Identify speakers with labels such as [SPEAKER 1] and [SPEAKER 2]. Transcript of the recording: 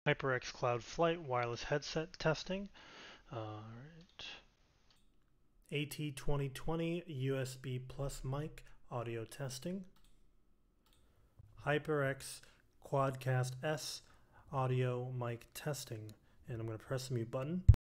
[SPEAKER 1] HyperX Cloud Flight wireless headset testing. All right. AT2020 USB plus mic audio testing. HyperX QuadCast S audio mic testing. And I'm going to press the mute button.